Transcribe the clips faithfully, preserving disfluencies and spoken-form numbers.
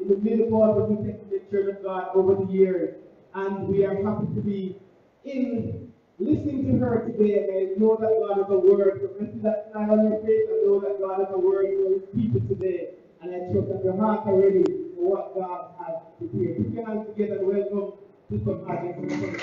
in the middle part of the Testament Church of God over the years. And we are happy to be in listening to her today. And I know that God has a word. So I see that smile on your face. I know that God has a word for his people today. And I trust that your hearts are ready for what God has prepared. Put your hands together and welcome Sister Paddy.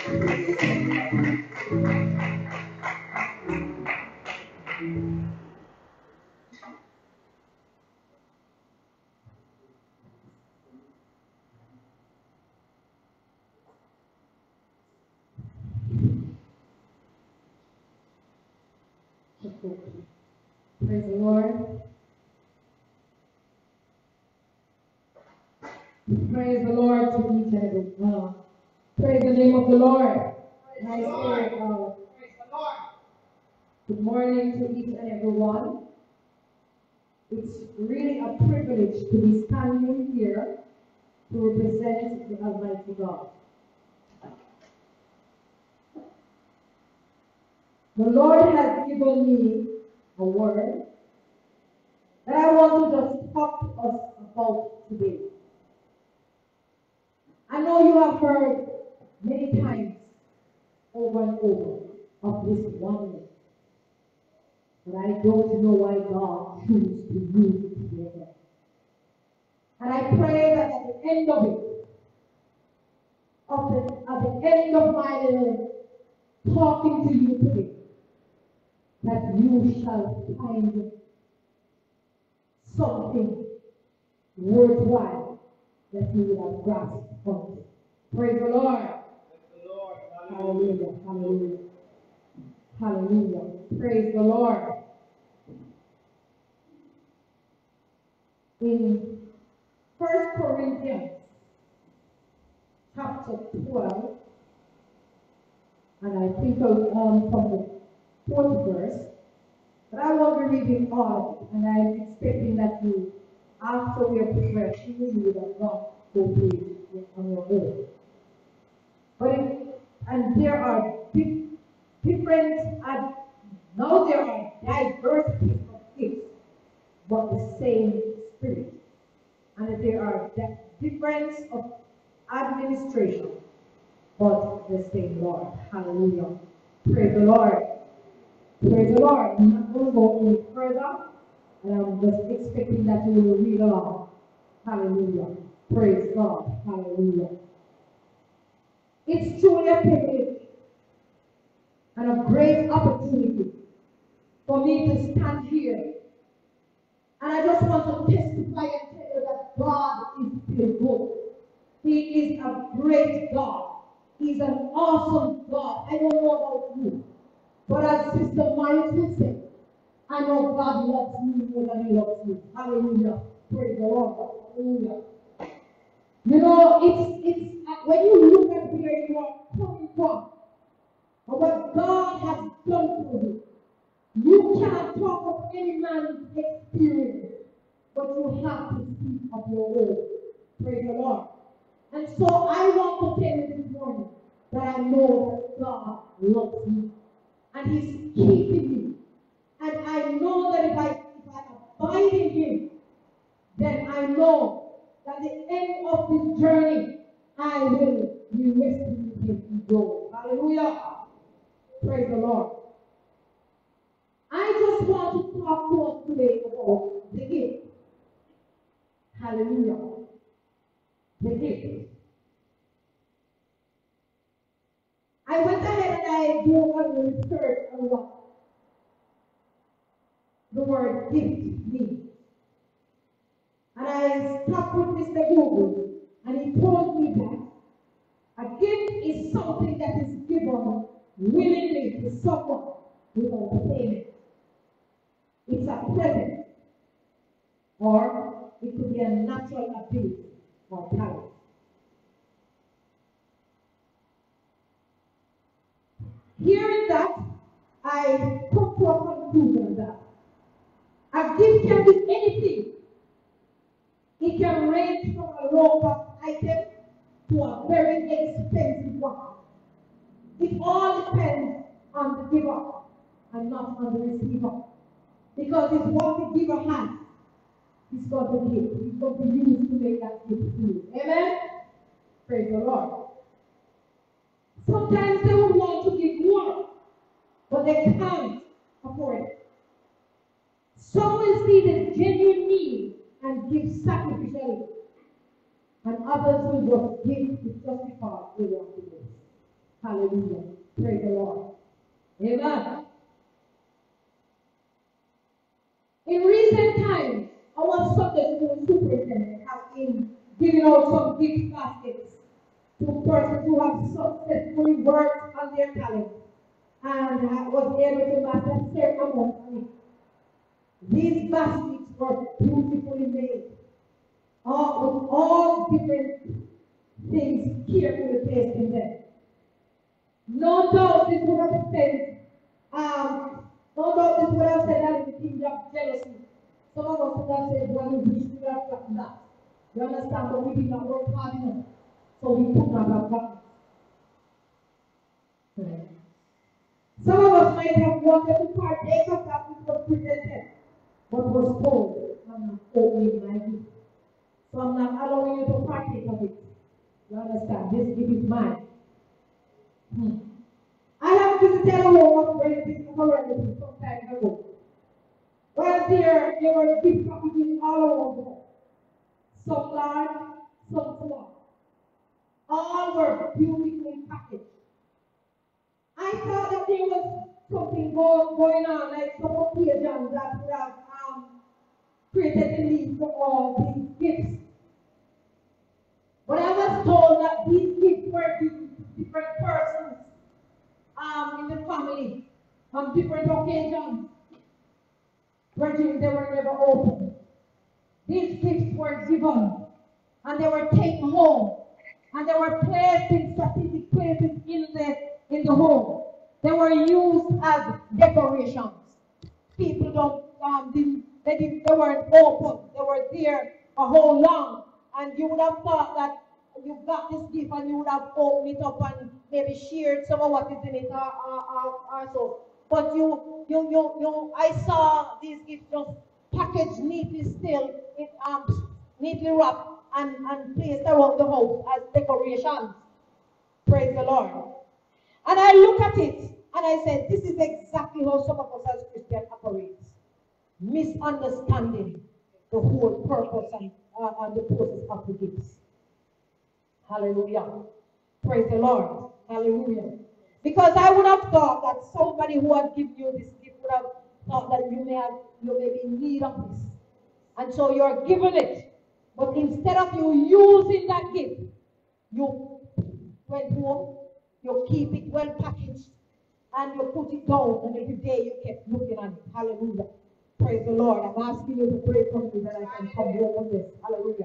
Praise the Lord. Praise the Lord to each and every one. Praise the name of the Lord. And I say, uh, good morning to each and every one. It's really a privilege to be standing here to represent the Almighty God. The Lord has given me a word that I want to just talk to us about today. I know you have heard many times over and over of this oneness, but I don't know why God chose to use it together. And I pray that at the end of it, of the, at the end of my little talking to you today, that you shall find something worthwhile that you will have grasped from it. Praise the Lord. Praise the Lord. Hallelujah. Hallelujah. Hallelujah. Praise the Lord. In First Corinthians chapter twelve, and I think I'll um, from the fourth verse, but I won't be reading all of it, and I'm expecting that you, after we are prepared, you will have not go through it on your own. But it, and there are di- different, uh, now there are diversities of gifts, but the same Spirit. And there are di- difference of administration, but the same Lord. Hallelujah. Praise the Lord. Praise the Lord. I'm not going to go any further, and I'm just expecting that you will read along. Hallelujah. Praise God. Hallelujah. It's truly a privilege and a great opportunity for me to stand here. And I just want to testify and tell you that God is still good. He is a great God. He's an awesome God. I don't know about you, but as Sister Myers will say, I know God loves me more than he loves you. Hallelujah. Praise the Lord. Hallelujah. You know, it's, it's when you look at where you are coming from, and what God has done for you, you cannot talk of any man's experience, but you have to speak of your own. Praise the Lord. And so I want to tell you this morning that I know that God loves me, and he's keeping me. And I know that if I, if I abide in him, then I know that at the end of this journey, I will be resting with him in glory. Hallelujah. Praise the Lord. I just want to talk to us today about the gift. Hallelujah. The gift. I went ahead and I do a research on what the word gift means. And I stopped with Mister Google, and he told me that a gift is something that is given willingly to someone without payment. It's a present, or it could be a natural ability or talent. Hearing that, I come to a conclusion that a gift can be anything. It can range from a low-cost item to a very expensive one. It all depends on the giver and not on the receiver. Because it's what the giver has He's going to give. He's going to use to make that gift to you. Amen? Praise the Lord. Sometimes they would want to give more, but they can't afford it. Some will see the genuine need and give sacrificially, and others will just give just because they want to give. Hallelujah. Praise the Lord. Amen. In recent times, our Sunday school superintendent has been giving out some gift baskets to persons who have successfully worked on their talent and was able to master certain amount of it. These baskets were beautifully made, all, with all different things carefully placed in them. No doubt this would have said, um, no doubt this would have said that the thing of jealousy. Some of us would have said, well, we wish we would have gotten that. You understand? But we did not work hard enough, so we could not have gotten it. Some of us might have wanted to partake of that which was presented, but was told, I'm not opening my gift. So I'm not allowing you to partake of it. You understand? This gift is mine. Hmm. I have visited a home of relatives of a relative some time ago. Well, there, there were gift packages all over the home. Some large, some small. All were beautifully packaged. I thought that there was something go, going on, like some occasions that would have um, created the need for all these gifts. But I was told that these gifts were given to different persons um, in the family on different occasions. Virgin, they were never opened. These gifts were given and they were taken home and they were placed in strategic places in the in the home. They were used as decorations. People don't um, didn't, they didn't, they weren't open. They were there a whole long, and you would have thought that you got this gift and you would have opened it up and maybe shared some of what is in it or, or, or, or so. But you, you, you, you, I saw these gifts just packaged neatly still, in, um, neatly wrapped and, and placed around the house as decorations. Praise the Lord. And I look at it and I said, this is exactly how some of us as Christians operate. Misunderstanding the whole purpose and, uh, and the process of the gifts. Hallelujah. Praise the Lord. Hallelujah. Because I would have thought that somebody who had given you this gift would have thought that you may have, you may be in need of this. And so you're given it. But instead of you using that gift, you went home, you keep it well packaged, and you put it down, and every day you kept looking at it. Hallelujah. Praise the Lord. I'm asking you to pray for me that I can come home on this. Hallelujah.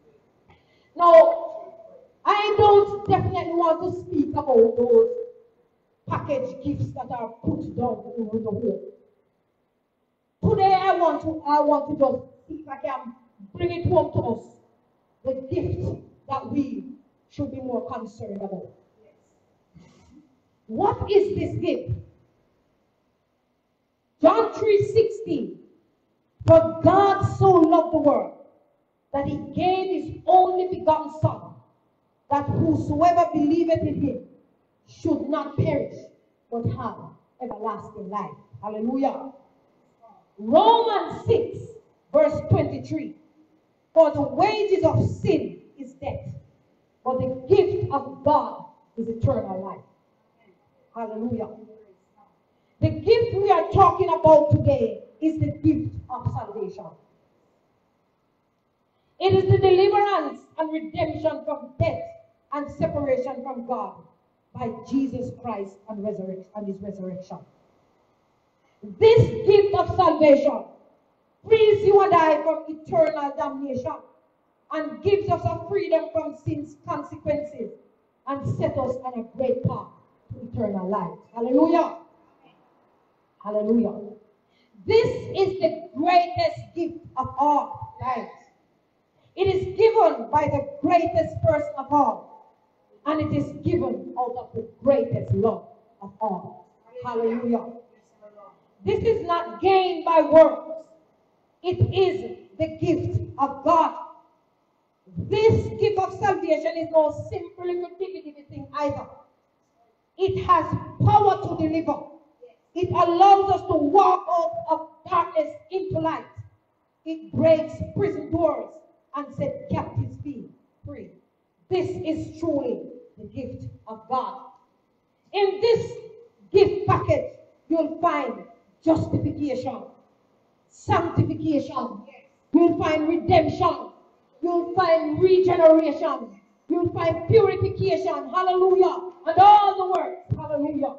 Now, I don't definitely want to speak about those packaged gifts that are put down in the home. Today I want to I want to just see if I can bring it home to us. The gift that we should be more concerned about. What is this gift? John three sixteen. For God so loved the world that he gave his only begotten Son, that whosoever believeth in him should not perish, but have everlasting life. Hallelujah. Romans six, verse twenty-three. For the wages of sin is death, but the gift of God is eternal life. Hallelujah. The gift we are talking about today is the gift of salvation. It is the deliverance and redemption from death and separation from God by Jesus Christ and, resurrection, and his resurrection. This gift of salvation frees you and I from eternal damnation and gives us a freedom from sin's consequences and set us on a great path to eternal life. Hallelujah. Hallelujah. This is the greatest gift of all, guys. It is given by the greatest person of all, and it is given out of the greatest love of all. Hallelujah. This is not gained by works. It is the gift of God. This gift of salvation is no simple little dividend thing either. It has power to deliver. It allows us to walk out of darkness into light. It breaks prison doors and set captives free. This is truly the gift of God. In this gift package, you'll find justification, sanctification, you'll find redemption, you'll find regeneration, you'll find purification, hallelujah, and all the works, hallelujah.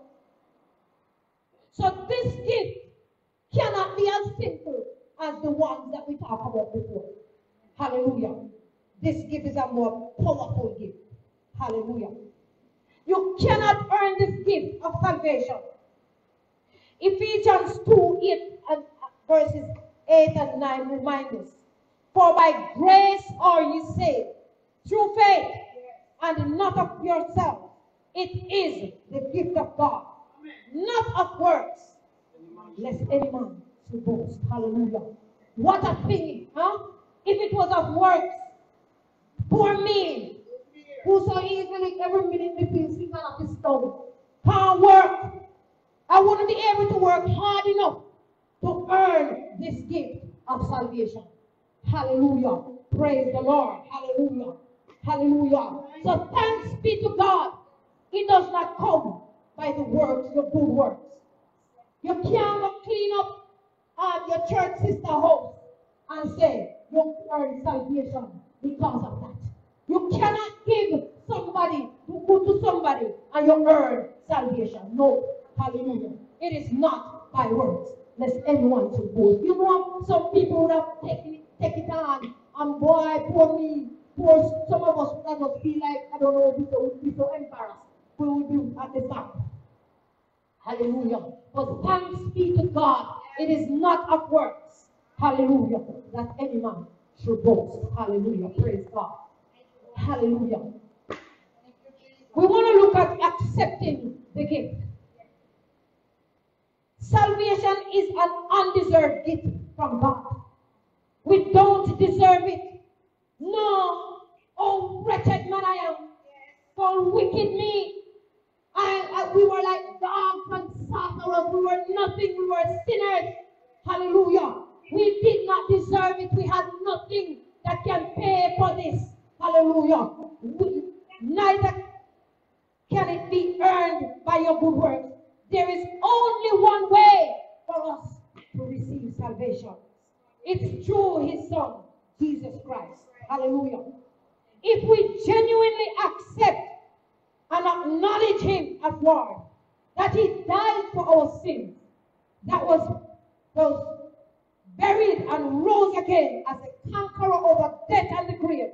So this gift cannot be as simple as the ones that we talked about before. Hallelujah. This gift is a more powerful gift. Hallelujah. You cannot earn this gift of salvation. Ephesians two, eight and verses eight and nine remind us. For by grace are ye saved, through faith, and not of yourself. It is the gift of God, not of works, lest any man should boast. Hallelujah. What a thing, huh? If it was of works, poor me, who so easily every minute me feel sick on his stomach, can't work. I wouldn't be able to work hard enough to earn this gift of salvation. Hallelujah. Praise the Lord. Hallelujah. Hallelujah. So thanks be to God. It does not come by the works, your good works. You can't go clean up um, your church sister house and say you earn salvation because of that. You cannot give somebody to go to somebody and you earn salvation. No. Hallelujah. It is not by works, lest anyone should boast. You know, some people would have taken it, take it on, and boy, poor me, poor, some of us would have feel like, I don't know, we would be so embarrassed. We would be at the back. Hallelujah. But thanks be to God, it is not of works. Hallelujah. That any man should boast. Hallelujah. Praise God. Hallelujah. We want to look at accepting the gift. Salvation is an undeserved gift from God. We don't deserve it. No. Oh, wretched man I am. So wicked me. I, I, we were like dogs and sorcerers. We were nothing. We were sinners. Hallelujah. We did not deserve it. We had nothing that can pay for this. Hallelujah. We, neither can it be earned by your good works. There is only one way for us to receive salvation. It's through his Son, Jesus Christ. Hallelujah. If we genuinely accept and acknowledge him as Lord, that he died for our sins, that was, was buried and rose again as a conqueror over death and the grave.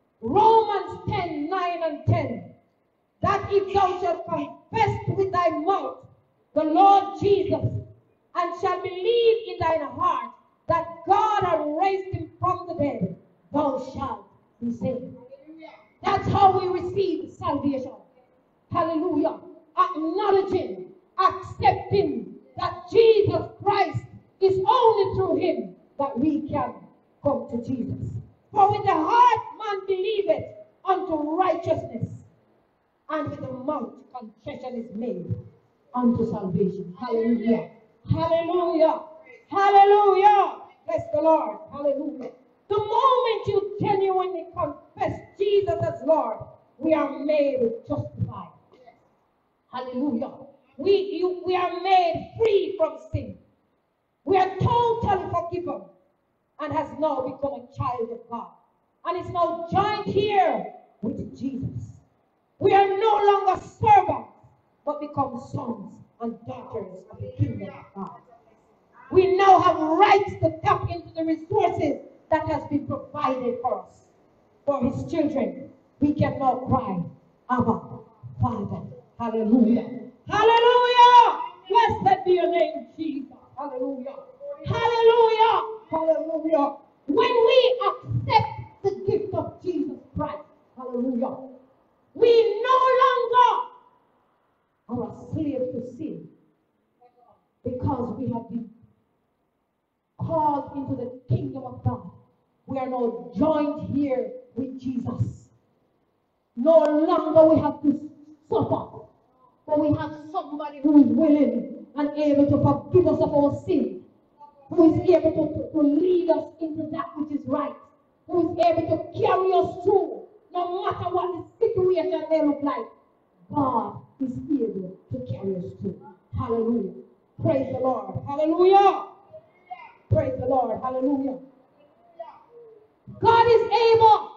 Romans ten, nine and ten. That if thou shalt confess with thy mouth the Lord Jesus, and shall believe in thine heart that God hath raised him from the dead, thou shalt be saved. That's how we receive salvation. Hallelujah. Acknowledging, accepting that Jesus Christ is only through him that we can come to Jesus. For with the heart man believeth unto righteousness, and with the mouth confession is made unto salvation. Hallelujah. Hallelujah. Hallelujah. Bless the Lord. Hallelujah. The moment you genuinely confess Jesus as Lord, we are made justified. Hallelujah. We, you, we are made free from sin. We are totally forgiven and has now become a child of God. And is now joined here with Jesus. We are no longer servants, but become sons and daughters of the kingdom of God. We now have rights to tap into the resources that has been provided for us. For his children, we can now cry, Abba, Father. Hallelujah. Hallelujah. Blessed be your name, Jesus. Hallelujah. Hallelujah. Hallelujah. When we accept the gift of Jesus Christ, hallelujah, we no longer are a slave to sin, because we have been called into the kingdom of God. We are now joined here with Jesus. No longer we have to suffer, but we have somebody who is willing and able to forgive us of our sins, who is able to, to lead us into that which is right, who is able to carry us through, no matter what the situation may look like. God is able to carry us through. Hallelujah. Praise the Lord. Hallelujah. Praise the Lord. Hallelujah. God is able.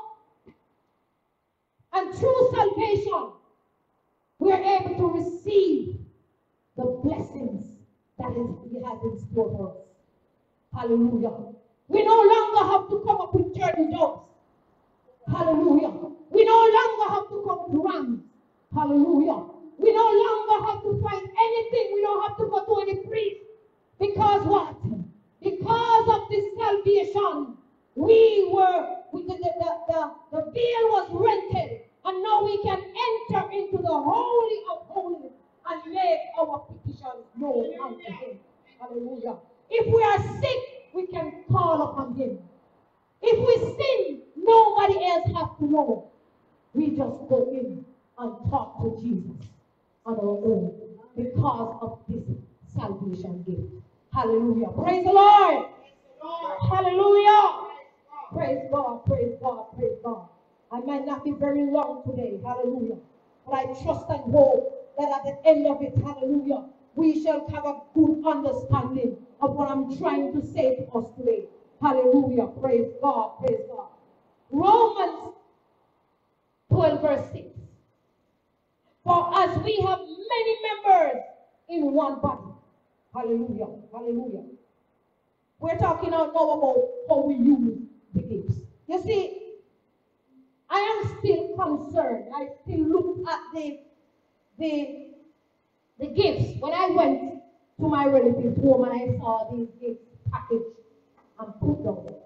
And through salvation, we are able to receive the blessings that is, He has in store for us. Hallelujah. We no longer have to come up with turtle doves. Hallelujah. We no longer have to come to rams. Hallelujah. We no longer have to find anything. We don't have to go to any priest. Because what? Because of this salvation, we were, we, the, the, the, the veil was rented. And now we can enter into the Holy of Holies and make our petitions known unto Him. Hallelujah. If we are sick, we can call upon Him. If we sin, nobody else has to know. We just go in and talk to Jesus on our own because of this salvation gift. Hallelujah. Praise the Lord. Hallelujah. Praise God. Praise God. Praise God. I might not be very long today. Hallelujah. But I trust and hope that at the end of it, hallelujah, we shall have a good understanding of what I'm trying to say to us today. Hallelujah. Praise God. Praise God. Romans twelve verse six. For as we have many members in one body. Hallelujah. Hallelujah. We're talking now about how we use the gifts. You see, I am still concerned. I still look at the, the, the gifts. When I went to my relative's home and I saw these gifts packaged and put down there.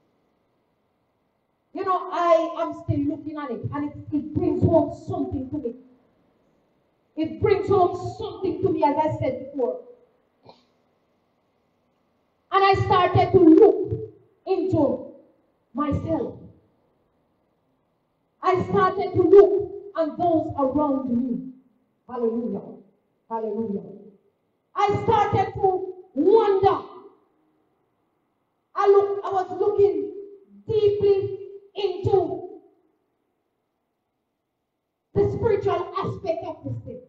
You know, I am still looking at it, and it, it brings home something to me. It brings home something to me, as I said before. And I started to look into myself. I started to look at those around me. Hallelujah. Hallelujah. I started to wonder. I look, I was looking deeply into the spiritual aspect of this thing.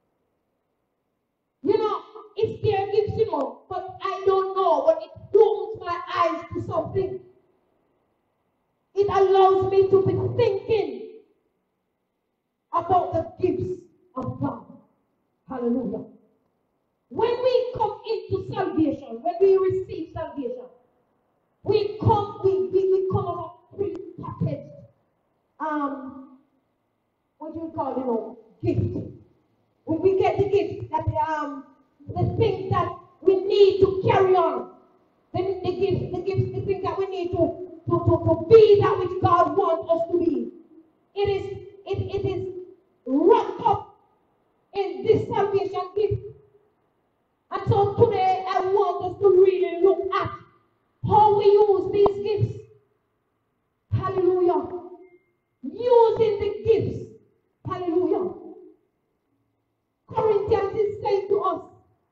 You know, it's their gifts, you know, but I don't know, but it opens my eyes to something. It allows me to be thinking about the gifts of God. Hallelujah. When we come into salvation, when we receive salvation, we come, we, we, we come as a pre-packaged, um, what do you call, you know, gift. When we get the gift, that um, the things that we need to carry on, the, the gifts, the gifts, the things that we need to To, to, to be that which God wants us to be. It is, it, it is wrapped up in this salvation gift. And so today I want us to really look at how we use these gifts. Hallelujah. Using the gifts. Hallelujah. Corinthians is saying to us,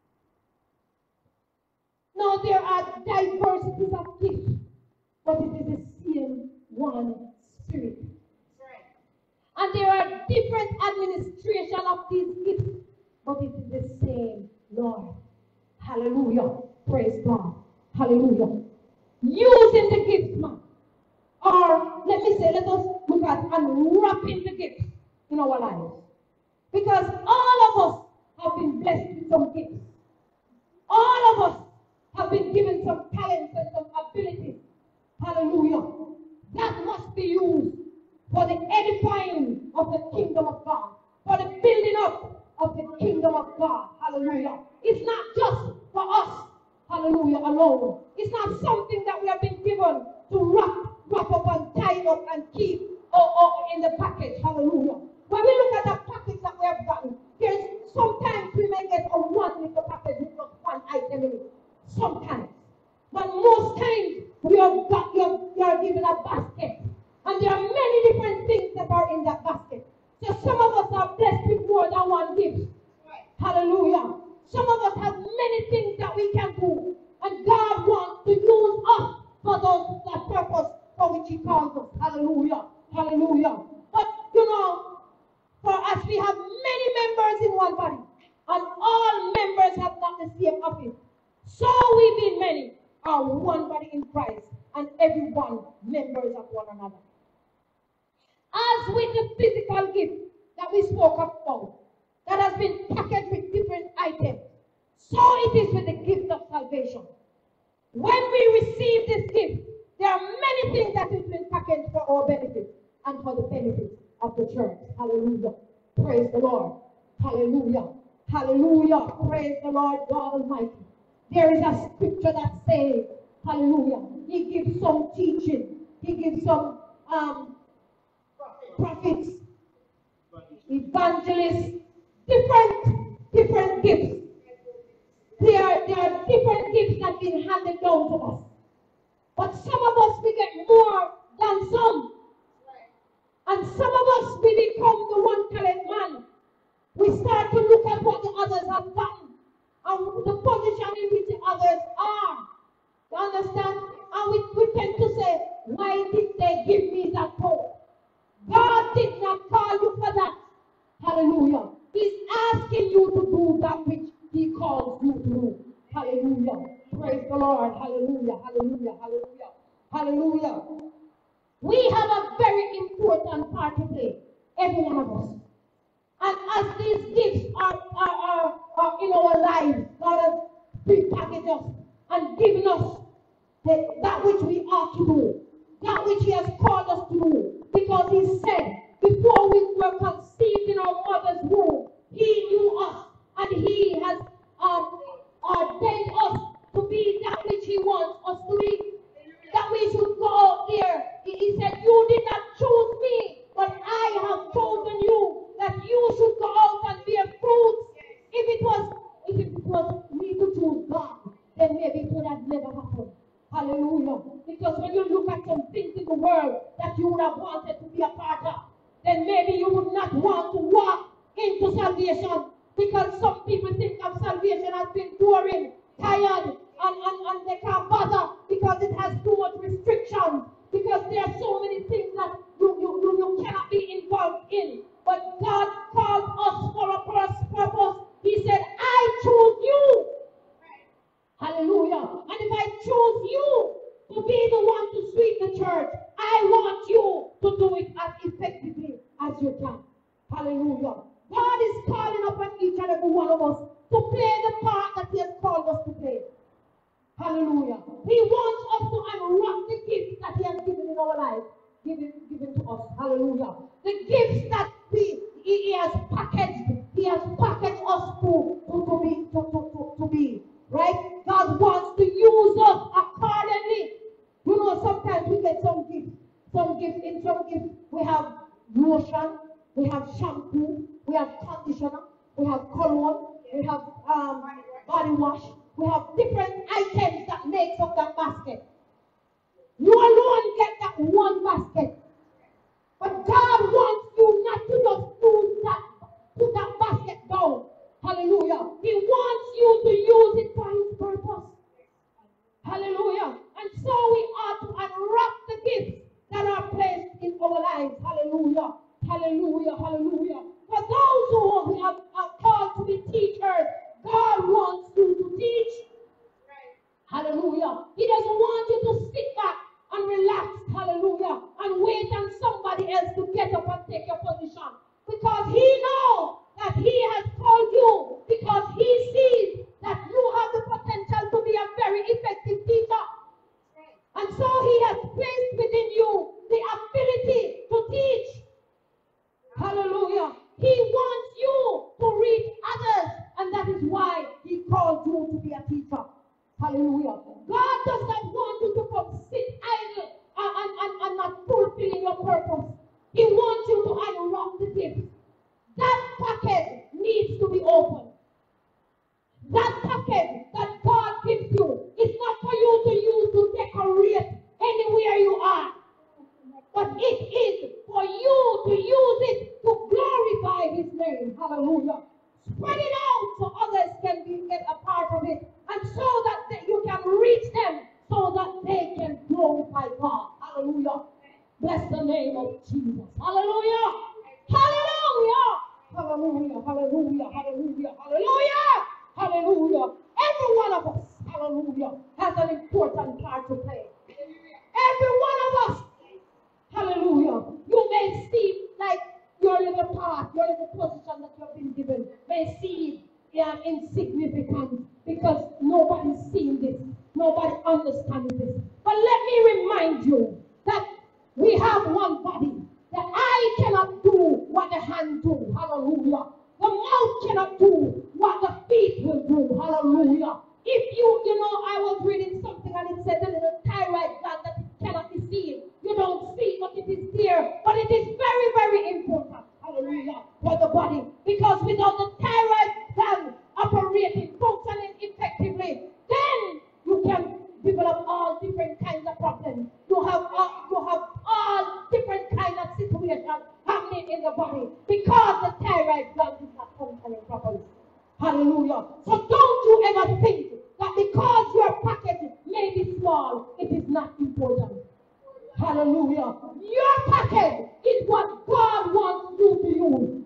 now there are diversities of gifts, but it is the same one Spirit. Right. And there are different administration of these gifts, but it is the same Lord. Hallelujah. Praise God. Hallelujah. Using the gifts, man. Or let me say, let us look at unwrapping the gifts in our lives. Because all of us have been blessed with some gifts. All of us have been given some talents and some abilities. Hallelujah. That must be used for the edifying of the kingdom of God, for the building up of the kingdom of God. Hallelujah. It's not just for us, hallelujah, alone. It's not something that we have been given to wrap, wrap up and tie up and keep or, or in the package. Hallelujah. When we look at the package that we have gotten, there's sometimes we may get a one little package with just one item in it. Sometimes. But most times we are, got, we are, we are given a basket. And there are many different things that are in that basket. So some of us are blessed with more than one gift. Hallelujah. Some of us have many things that we can do. And God wants to use us for those, that purpose for which He calls us. Hallelujah. Hallelujah. But, you know, for us, we have many members in one body. And all members have not the same office. So we being many are one body in Christ. And everyone members of one another. As with the physical gift that we spoke about, that has been packaged with different items, so it is with the gift of salvation. When we receive this gift, there are many things that have been packaged for our benefit and for the benefit of the church. Hallelujah. Praise the Lord. Hallelujah. Hallelujah. Praise the Lord God Almighty. There is a scripture that says, hallelujah, He gives some teaching. He gives some um, prophets, evangelists, different, different gifts. There are, there are different gifts that have been handed down to us. But some of us, we get more than some. And some of us, we become the one talent man. We start to look at what the others have done and the position in which the others are. You understand? And we, we tend to say, why did they give me that post? God did not call you for that. Hallelujah. He's asking you to do that which He calls you to do. Hallelujah. Praise the Lord. Hallelujah. Hallelujah. Hallelujah. Hallelujah. We have a very important part to play. Every one of us. And as these gifts are, are, are, are in our lives, God has prepackaged us and given us the, that which we ought to do. That which He has called us to do. Because He said, before we were conceived in our mother's womb, He knew us and He has um, ordained us to be that which He wants us to be. That we should go out there. He, he said, you did not choose me, but I have chosen you. That you should go out and bear fruits. If it was, if it was me to choose God, then maybe it would have never happened. Hallelujah. Because when you look at some things in the world that you would have wanted to be a part of, then maybe you would not want to walk into salvation. Because some people think of salvation as being boring, tired, and, and, and they can't bother because it has too much restrictions. Because there are so many things that you, you, you, you cannot be involved in. But God called us for a purpose. He said, I choose you. Hallelujah. And if I choose you to be the one to sweep the church, I want you to do it as effectively as you can. Hallelujah. God is calling upon each and every one of us to play the part that He has called us to play. Hallelujah. He wants us to unwrap the gifts that He has given in our life, given, given to us. Hallelujah. The gifts that we, he, he has packaged, He has packaged us to, to, to be, to, to, to, to be. Right? God wants to use us accordingly. You know, sometimes we get some gifts. Some gifts, in some gifts, we have lotion, we have shampoo, we have conditioner, we have cologne, we have um, body wash, we have different items that makes up that basket. You alone get that one basket. But God wants you not to just use that, put that basket down. Hallelujah. He wants you to use it for His purpose. Hallelujah. And so we ought to unwrap the gifts that are placed in our lives. Hallelujah. Hallelujah. Hallelujah. For those who have, are called to be teachers, God wants you to teach. Hallelujah. He doesn't want you to sit back and relax. Hallelujah. And wait on somebody else to get up and take your position. Because He knows that He has called you, because He sees that you have the potential to be a very effective teacher. And so He has placed within you the ability to teach. Hallelujah. He wants you to reach others, and that is why He called you to be a teacher. Hallelujah. God does not want you to come sit idle and, and, and, and not fulfilling your purpose. He wants you to unlock the gift. That package needs to be opened. That package that God gives you is not for you to use to decorate anywhere you are. be get a part of it, and so that they, you can reach them, so that they can glorify God. Hallelujah. Bless the name of Jesus. Hallelujah. Hallelujah. Hallelujah. Hallelujah. Hallelujah. Hallelujah. Hallelujah. Every one of us, hallelujah, has an important part to play. Every one of us, hallelujah. You may seem like your little part, your little position that you have been given may seem yeah, insignificant because nobody's seen this. Nobody understands this. But let me remind you that we have one body. The eye cannot do what the hand do. Hallelujah. The mouth cannot do what the feet will do. Hallelujah. If you, you know, I was reading something and it said the little thyroid gland that it cannot be seen. You don't see it, but it is there. But it is very, very important. Hallelujah. For the body. Because without the thyroid gland operating, functioning effectively, then you can develop all different kinds of problems. You have all, you have all different kinds of situations happening in the body because the thyroid gland is not functioning properly. Hallelujah. So don't you ever think that because your package may be small, it is not important. Hallelujah. Your package is what God wants you to use.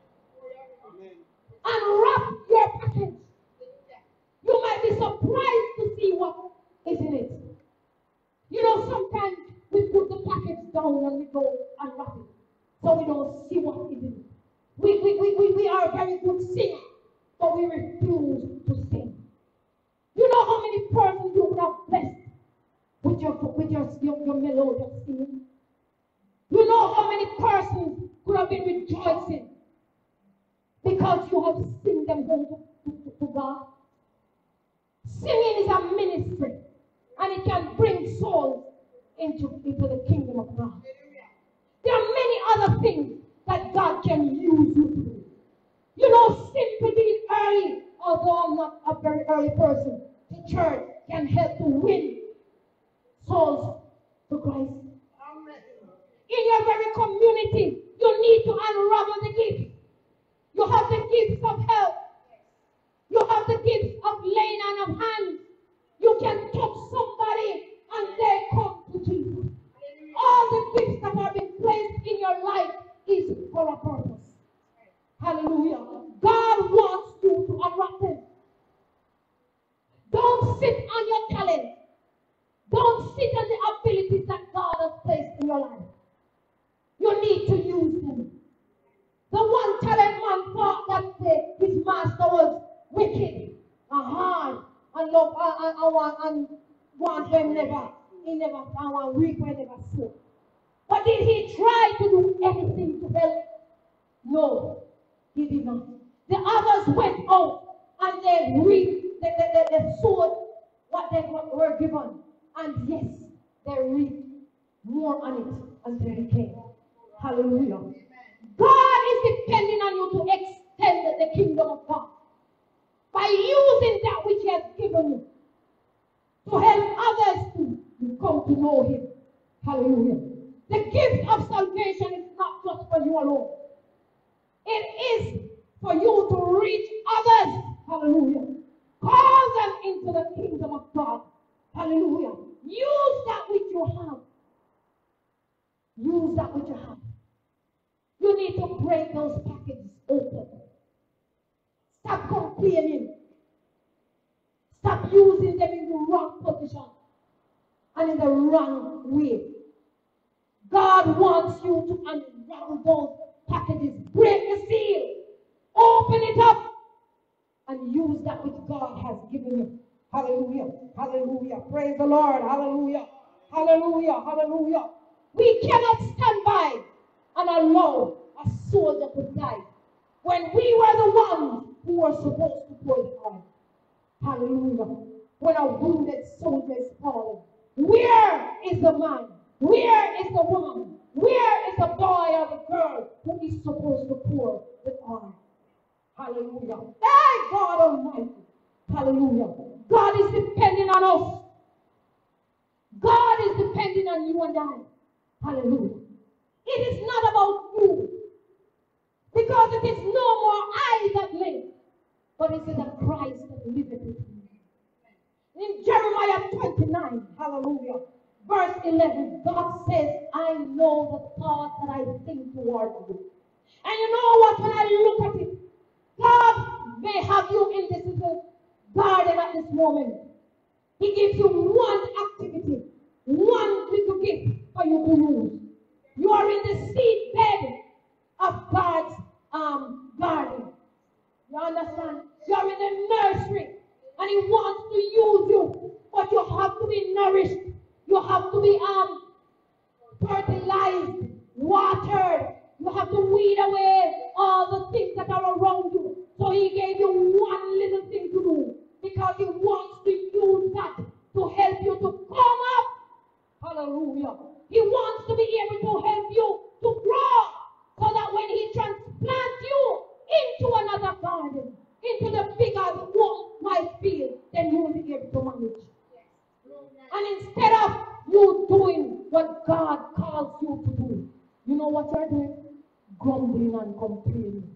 And wrap your package. You might be surprised to see what is in it. You know, sometimes we put the package down and we go and wrap it. So we don't see what is in it. We, we, we, we, we are a very good singer, but we refuse to sing. You know how many persons you would have blessed with your with your, your, your melodious singing? You know how many persons could have been rejoicing because you have sing them home to, to, to God? Singing is a ministry, and it can bring souls into, into the kingdom of God. There are many other things that God can use you to do. You know, simply being early, although I'm not a very early person, to church can help to win souls to Christ. In your very community, you need to unravel the gifts. You have the gifts of help. You have the gifts of laying on of hands. You can touch somebody and they come to Jesus. All the gifts that have been placed in your life is for a purpose. Hallelujah. God wants you to unwrap them. Don't sit on your talent. Don't sit on the abilities that God has placed in your life. You need to use them. The one talent man thought that the, his master was wicked and hard and love and, and, and, and want them never. He never found one weak when never sow. But did he try to do anything to help? No, he did not. The others went out and they reaped, they, they, they, they sowed what they were given. And yes, they reaped more on it until they came. Hallelujah. God is depending on you to extend the kingdom of God by using that which he has given you to help others to come to know him. Hallelujah. The gift of salvation is not just for you alone. It is for you to reach others. Hallelujah. Call them into the kingdom of God. Hallelujah. Use that which you have. Use that which you have. You need to break those packages open. Stop complaining. Stop using them in the wrong position and in the wrong way. God wants you to unravel those packages. Break the seal. Open it up and use that which God has given you. Hallelujah. Hallelujah. Praise the Lord. Hallelujah. Hallelujah. Hallelujah. We cannot stand by and allow a soldier to die when we were the ones who were supposed to pour the oil. Hallelujah. When a wounded soldier is falling, where is the man? Where is the woman? Where is the boy or the girl who is supposed to pour the oil? Hallelujah. Hey, God Almighty. Hallelujah. God is depending on us. God is depending on you and I. Hallelujah. It is not about you. Because it is no more I that live, but it's in the Christ that liveth in me. In Jeremiah twenty-nine, hallelujah, verse eleven, God says, I know the thought that I think toward you. And you know what, when I look at it, God may have you in this little garden at this moment. He gives you one activity, one little gift for you to use. You are in the seed bed of God's um, garden. You understand? You are in the nursery, and He wants to use you, but you have to be nourished. You have to be um, fertilized, watered. You have to weed away all the things that are around you. So He gave you one little thing to do, because He wants to use that to help you to come up. Hallelujah. He wants to be able to help you to grow, so that when He transplants you into another garden, into the bigger wide field, then you will be able to manage. And instead of you doing what God calls you to do, you know what you're doing? Grumbling and complaining.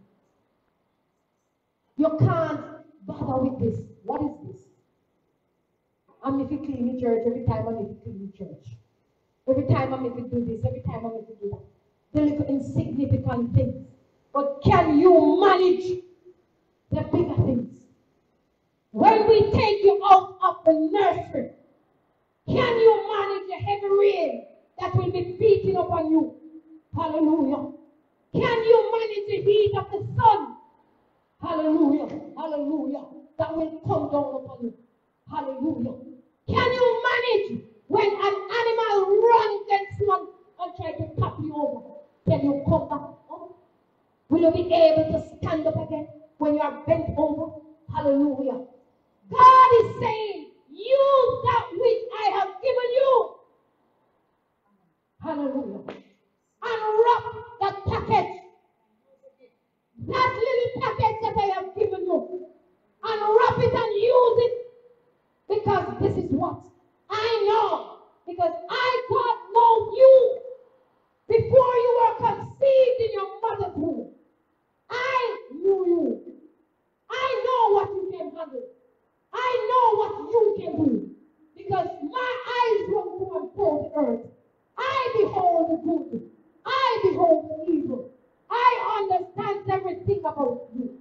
You can't bother with this. What is this? I'm if you clean the church every time I'm if you clean the church. Every time I'm if you do this, every time I'm if you do that. The little insignificant things. But can you manage the bigger things? When we take you out of the nursery, can you manage the heavy rain that will be beating upon you? Hallelujah. Can you manage the heat of the sun? Hallelujah. Hallelujah. That will come down upon you. Hallelujah. Can you manage when an animal runs against you and, and try to tap you over? Can you come back up? Will you be able to stand up again when you are bent over? Hallelujah. God is saying, use that which I have given you. Hallelujah. Unwrap that package. That little package that I have given you. Unwrap it and use it. Because this is what I know. Because I, God, know you before you were conceived in your mother's womb. I knew you. I know what you can handle. I know what you can do. Because my eyes run to and fro the earth. I behold the good. I behold the evil. I understand everything about you.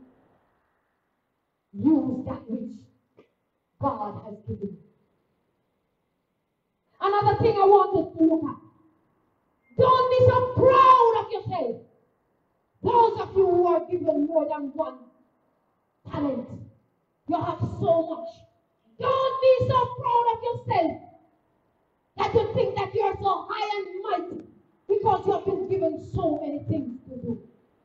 Use that which God has given you. Another thing I want us to look at. Don't be so proud of yourself. Those of you who are given more than one talent, you have so much. Don't be so proud of yourself that you think that you are so high and mighty because you have been given so many things to do.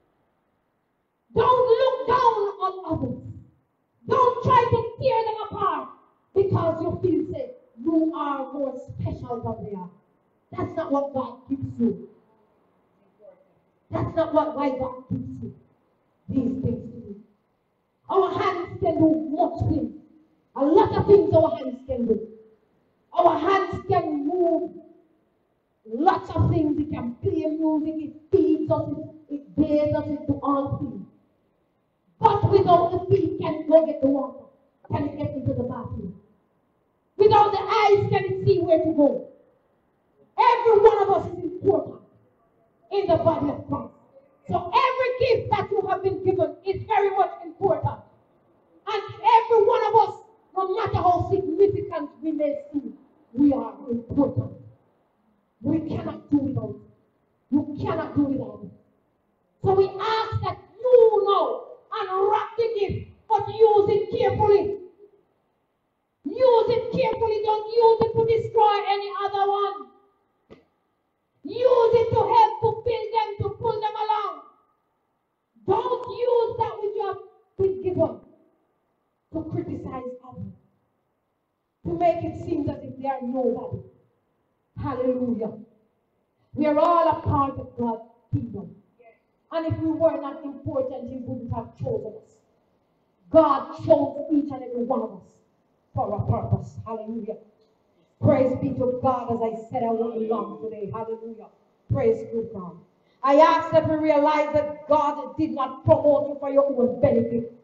Don't look down on others. Don't try to tear them apart because you feel say you are more special than they are. That's not what God gives you. That's not what why God gives you these things to do. Our hands can do much things. A lot of things our hands can do. Our hands can move lots of things. It can play music, it feeds us, it, it bathes us, it do all things. But without the feet, can it go get the water? Can it get into the bathroom? Without the eyes, can it see where to go? Every one of us is important in the body of Christ. So every gift that you have been given is very much important. And every one of us, no matter how significant we may seem, we are important. We cannot do without it. You cannot do without it. So we ask that you know unwrap the gift, but use it carefully. Use it carefully. Don't use it to destroy any other one. Use it to help to build them, to pull them along. Don't use that which you have been given to criticize others, to make it seem as if they are nobody. Hallelujah. We are all a part of God's kingdom. And if we were not important, He wouldn't have chosen us. God chose each and every one of us for a purpose. Hallelujah. Praise be to God. As I said, I won't be long today. Hallelujah. Praise good God. I ask that we realize that God did not promote you for your own benefit.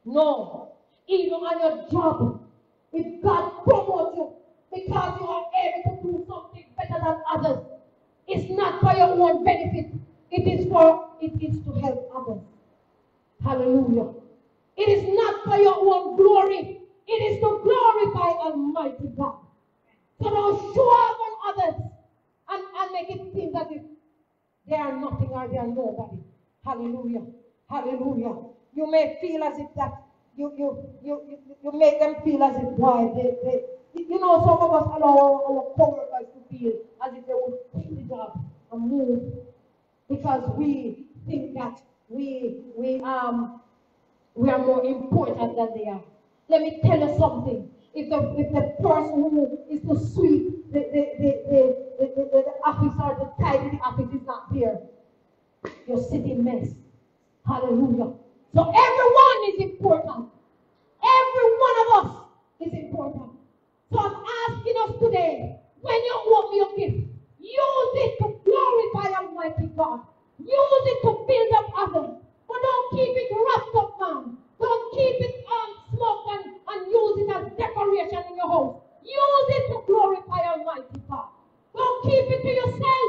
No. Even on your job, if God promotes you because you are able to do something better than others, it's not for your own benefit. It is for it is to help others. Hallelujah. It is not for your own glory. It is to glorify Almighty God. So don't show off on others and, and make it seem as if they are nothing or they are nobody. Hallelujah. Hallelujah. You may feel as if that you you you you, you make them feel as if why they, they you know, some of us allow our, our co-workers to feel as if they would quit the job and move because we think that we we um we are more important than they are. Let me tell you something. If the if the person who is to sweep the the the the, the, the, the office or the tidy the office is not there, you're sitting mess. Hallelujah. So everyone is important. Every one of us is important. So I'm asking us today, when you open your gift, use it to glorify Almighty God. Use it to build up others. But don't keep it wrapped up, man. Don't keep it on um, smoke and, and use it as decoration in your house. Use it to glorify Almighty God. Don't keep it to yourself.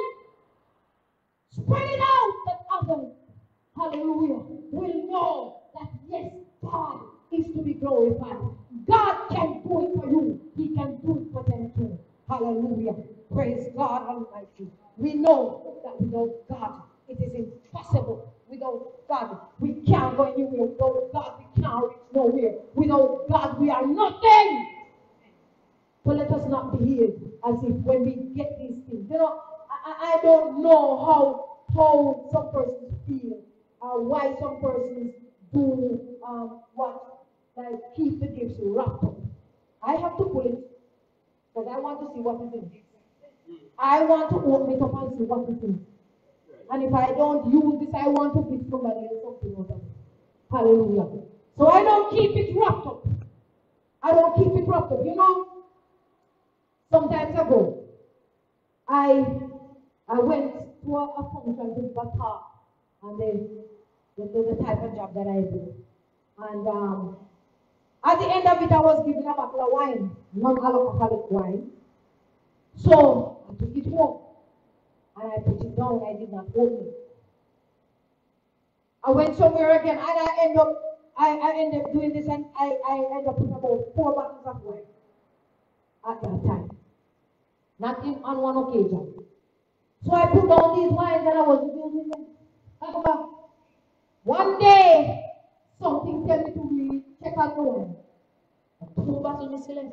Spread it out that others, hallelujah, will know that yes, God is to be glorified. God can do it for you. He can do it for them too. Hallelujah. Praise God Almighty. We know that without God, it is impossible. Without God, we can't go anywhere. Without God, we can't reach nowhere. Without God, we are nothing. So let us not behave as if when we get these things. You know, I, I don't know how, how some persons feel or why some persons do um, what, like keep the gifts wrapped up. I have to pull it because I want to see what is in it. I want to open it up and see what is in it. And if I don't use this, I want to give somebody else something out of it. Hallelujah. So I don't keep it wrapped up. I don't keep it wrapped up. You know, sometimes ago, I I went to a, a function to give a talk, and then the, the, the type of job that I do. And um, at the end of it, I was given a bottle of wine, non-alcoholic wine. So I took it home. And I put it down, I did not hold it. I went somewhere again, and I end up, I, I end up doing this, and I, I end up with about four bottles of wine at that time. Not in, on one occasion. So I put down these wines, and I was using them. However, one day, something tell me to me, check out the wine. Two bottles missing.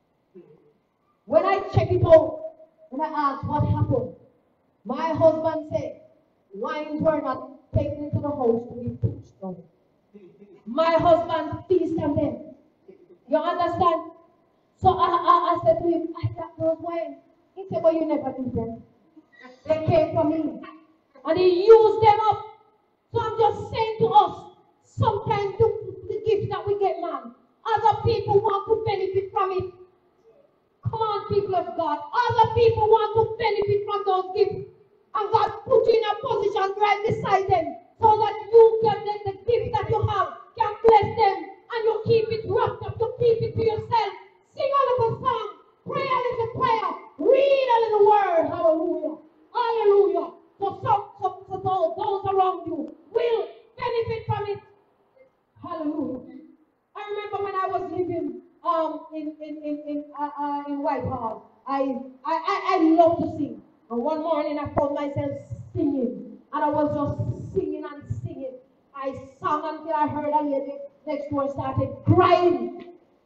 When I check it out, and I asked what happened, my husband said, wines were not taken into the house to be pushed on. My husband feasted on them. You understand? So I, I, I said to him, I got those wines. He said, but you never do them. They came from me. And he used them up. So I'm just saying to us, sometimes the, the gifts that we get, man, other people want to benefit from it. Come on, people of God. Other people want to benefit from those gifts. And God put you in a position right beside them so that you can, the, the gift that you have, can bless them. And you keep it wrapped up, you keep it to yourself. Sing a little song, pray a little prayer, read a little word. Hallelujah. Hallelujah. So, so, so, so those, those around you will benefit from it. Hallelujah. I remember when I was living um, in, in, in, in, uh, uh, in Whitehall, I, I, I, I love to sing. And one morning I found myself singing. And I was just singing and singing. I sang until I heard a lady next door started crying.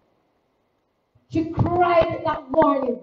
She cried that morning.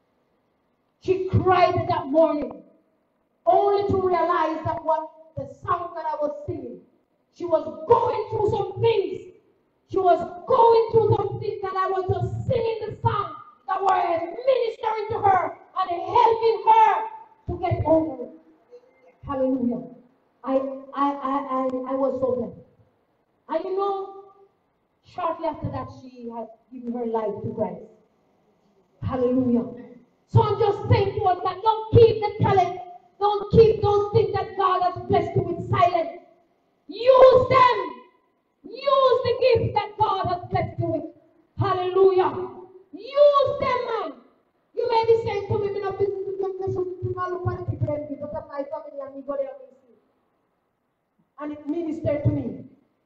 She cried that morning. Only to realize that what the song that I was singing, she was going through some things. She was going through some things, and I was just singing the song that were ministering to her and helping her to get over it. Hallelujah. I I I I, I was so blessed. And you know, shortly after that, she had given her life to Christ. Hallelujah. So I'm just saying to us that don't keep the talent, don't keep those things that God has blessed you with silent. Use them. Use the gift that God has blessed you with. Hallelujah. Use them, man. You may be saying to me, "I'm not business with them, they should be my look at the people and because of my family and me go there and see." And it ministered to me.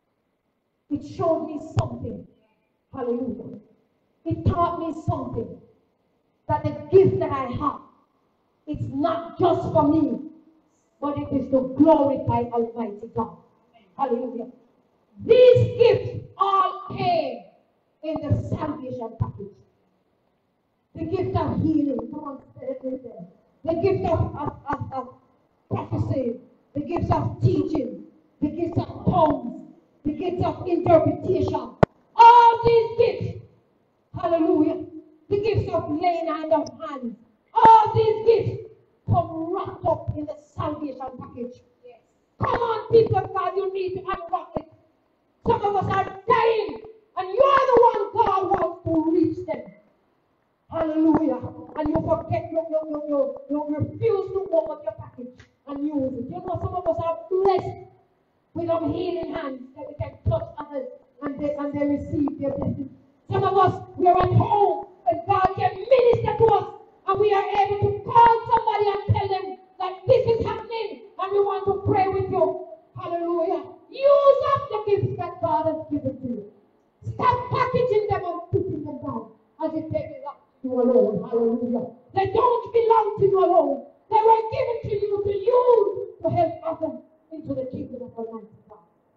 It showed me something. Hallelujah. It taught me something. That the gift that I have, it's not just for me, but it is to glorify Almighty God. Hallelujah. These gifts all came in the salvation package. The gift of healing, come on, say it with them. The gift of, of, of, of prophecy, the gift of teaching, the gift of tongues, the gift of interpretation. All these gifts, hallelujah, the gifts of laying hand of hands, all these gifts come wrapped up in the salvation package. Yes. Come on, people of God, you need to unwrap it. Some of us are dying, and you are the one God wants to reach them. Hallelujah. And you forget, you, you, you, you, you refuse to open your package and use it. You know, some of us are blessed with our healing hands that we can touch others and they, and they receive their blessings. Some of us, we are at home and God can minister to us and we are able to call somebody and tell them that this is happening and we want to pray with you. Hallelujah. Use up the gifts that God has given to you. Stop packaging them and putting them down as if they belong to you alone. Hallelujah. They don't belong to you alone. They were given to you to use to help others into the kingdom of Almighty God.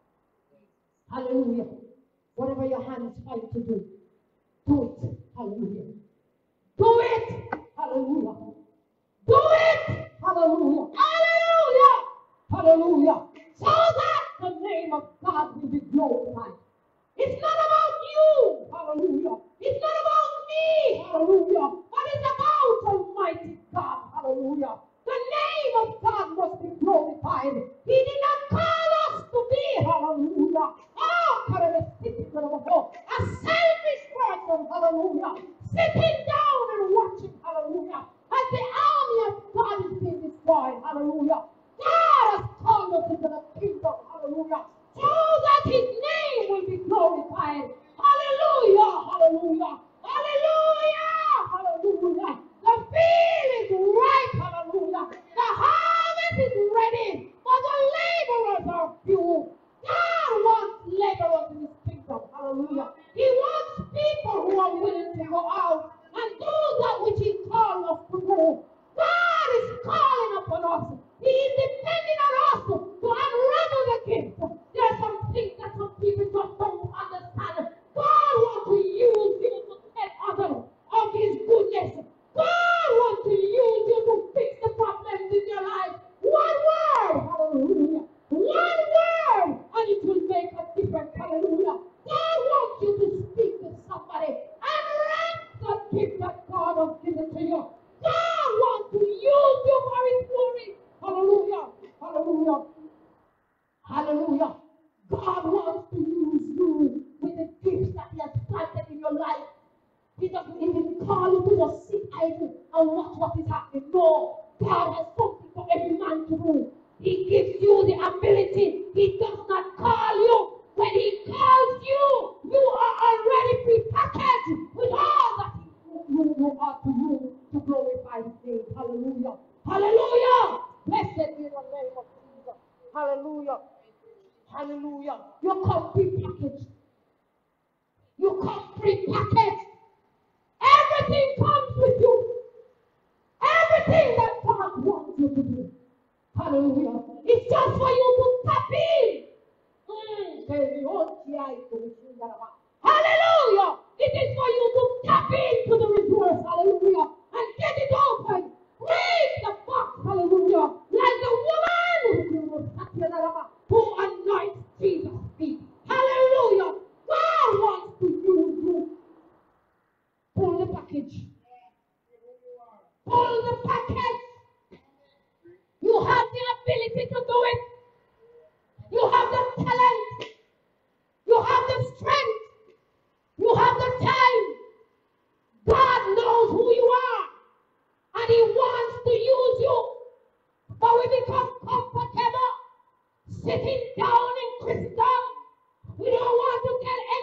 Hallelujah. Whatever your hands find to do, do it. Hallelujah. Do it. Hallelujah. Do it. Hallelujah. Hallelujah. Hallelujah. So that the name of God will be glorified. It's not about you. Hallelujah. It's not about me. Hallelujah. But it's about Almighty God. Hallelujah. The name of God must be glorified. He did not call us to be, hallelujah, oh, a selfish person, hallelujah, sitting down and watching, hallelujah, as the army of God is being destroyed, hallelujah. God has called us into the kingdom, hallelujah, so that his name will be glorified. Hallelujah, hallelujah, hallelujah, hallelujah. The field is ripe, hallelujah. The harvest is ready, but the laborers are few. God wants laborers in his kingdom, hallelujah. He wants people who are willing to go out and do that which he called us to do. God is calling upon us. He is depending on us to unravel the gift. There are some things that some people just don't understand. God wants to use you to tell others of his goodness. God wants to use you to fix the problems in your life. One word, hallelujah. One word, and it will make a difference, hallelujah. God wants you to speak to somebody and wrap the gift that God has given to you. God wants to use you for his glory. Hallelujah. Hallelujah. Hallelujah. God wants to use you with the gifts that he has planted in your life. He doesn't even call you to just sit idle and watch what is happening. No, God has something for every man to do. He gives you the ability. He does not call you. When he calls you, you are already prepackaged with all that you, you are to use to glorify his name. Hallelujah. Hallelujah. Blessed be the name of Jesus. Hallelujah. Hallelujah. You come prepackaged. You come prepackaged. Everything comes with you. Everything that God wants you to do. Hallelujah. It's just for you to tap in. Mm. Hallelujah. It is for you to tap into the resource. Hallelujah. And get it open. Break the box. Hallelujah. Like the woman who anoints Jesus' feet. Hallelujah. God wants to use you. Pull the package. Pull the package. You have the ability to do it. You have the talent. You have the strength. You have the time. God knows who you are. And he wants to use you. But we become comfortable sitting down in Christendom. We don't want to tell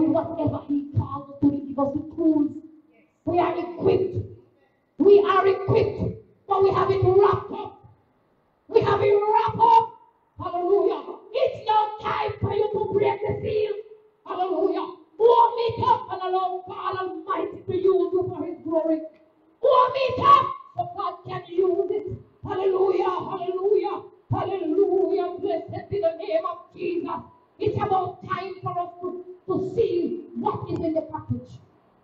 whatever He calls us to. He gives us the tools. We are equipped. We are equipped, but we have it wrapped up. We have it wrapped up. Hallelujah. It's now time for you to break the seal. Hallelujah. Warm it up and allow God Almighty to use you for His glory. Warm it up so God can use it. Hallelujah. Hallelujah. Hallelujah. Blessed be the name of Jesus. It's about time for us to, to see what is in the package.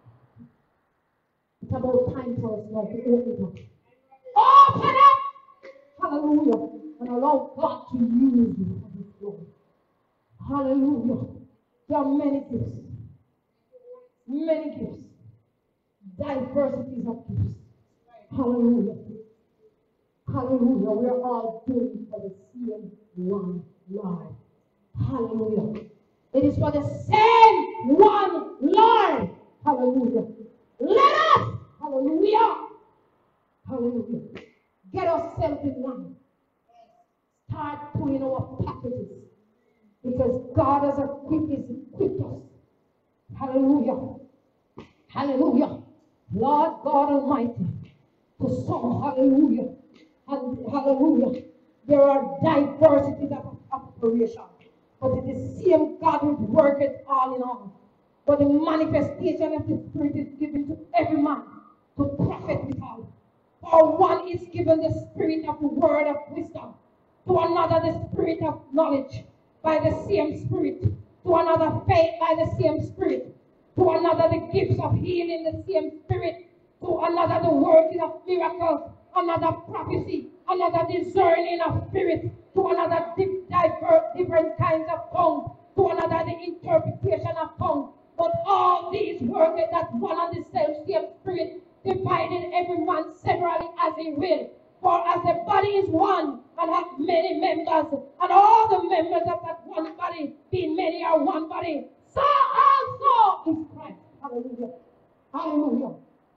It's about time for us now to open it up. Open up! Hallelujah. And allow God to use you for His glory. Hallelujah. There are many gifts. Many gifts. Diversities of gifts. Hallelujah. Hallelujah. We are all doing for the same one Lord. Hallelujah. It is for the same one Lord. Hallelujah. Let us, hallelujah, hallelujah, get ourselves in line. Start putting our packages. Because God has equipped us, equipped us. Hallelujah. Hallelujah. Lord God Almighty. To some, hallelujah. And hallelujah. There are diversities of operation. But it is the same God who worketh all in all. But the manifestation of the Spirit is given to every man to profit withal. For one is given the spirit of the word of wisdom, to another the spirit of knowledge by the same Spirit, to another faith by the same Spirit, to another the gifts of healing the same Spirit, to another the working of miracles, another prophecy, another discerning of spirits, to another diverse, different kinds of tongues, to another the interpretation of tongues. But all these work at that one and the same Spirit, dividing every man severally as he will. For as the body is one and has many members, and all the members of that one body, being many are one body, so also is Christ. Hallelujah. Hallelujah.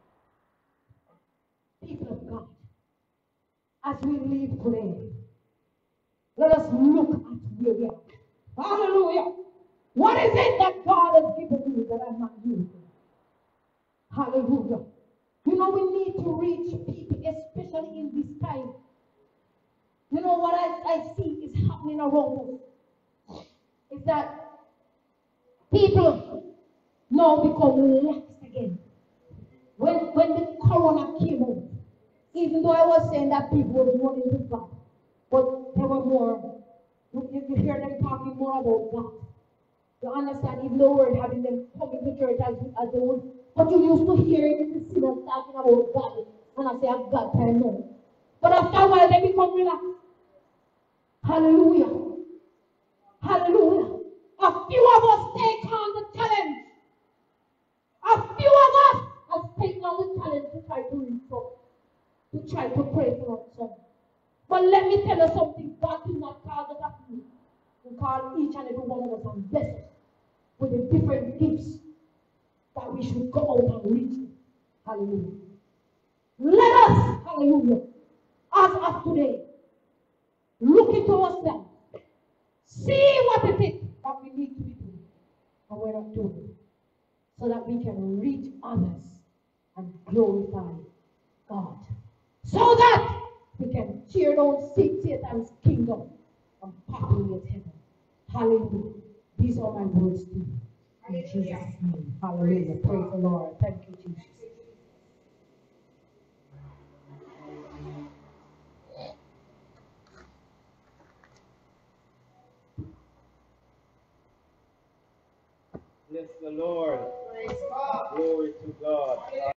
People of God, as we leave today, let us look at where we are. Hallelujah. What is it that God has given me that I'm not using? Hallelujah. You know, we need to reach people, especially in this time. You know what I, I see is happening around us? Is that people now become lax again. When, when the corona came out, even though I was saying that people were running to God, but there were more, you, you hear them talking more about God. You understand, even though we're having them coming to church as, as they would, but you used to hear it in the sinners talking about God, and I say, I've got time now. But after a while, they become relaxed. Hallelujah. Hallelujah. A few of us take on the challenge. A few of us have taken on the challenge to try to reach up, to try to pray for us. Son. But let me tell you something. God did not call us a few. He called each and every one of us and bless us with the different gifts that we should go out and reach. Hallelujah. Let us, hallelujah, as of today, look into ourselves. See what it is that we need to be doing and we're not doing, so that we can reach others and glorify God. So that we can tear down Satan's kingdom and populate heaven. Hallelujah. These are my words to you. In Jesus' name. Hallelujah. Praise the Lord. Thank you, Jesus. Bless the Lord. Praise God. Glory to God.